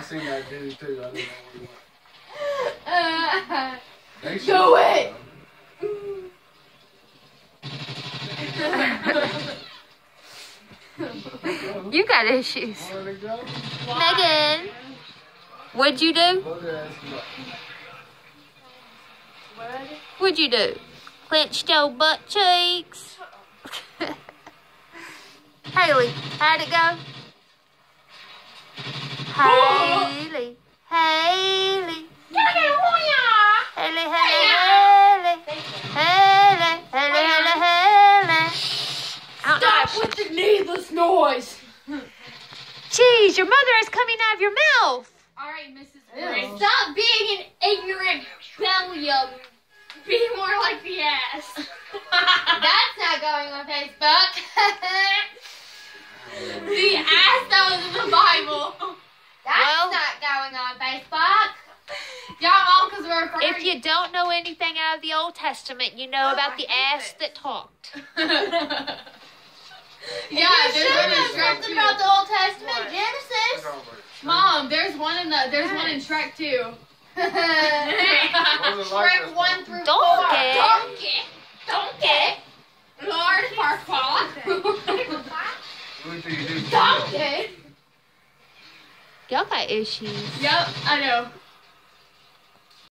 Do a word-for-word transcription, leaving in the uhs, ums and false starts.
I seen that dude too. I didn't know where he went. Do it! You got issues. Where'd it go? Megan, what'd you do? Look at that stuff. What'd you do? Clenched your butt cheeks. Haley, how'd it go? Haley, Haley. Haley, Haley, Haley. Haley, Haley, Haley, Haley. I don't know how Stop with the needless noise. Jeez, your mother is coming out of your mouth. Alright, Missus Ew. Gray, stop being an ignorant bellium. Be more like the ass. That's not going on Facebook. The ass that was in the Bible. That's Well- not going on Facebook. Yeah, Mom, because we're referring. If you don't know anything out of the Old Testament, you know about the ass that talked. Yeah, there's one in Shrek something too. about the Old Testament, Genesis. Mom, there's one in the there's one in Shrek too. Shrek one through Donkey. four. Donkey. Donkey. Lord Farquaad. Wait till you do Donkey. Y'all got issues. Yep, I know.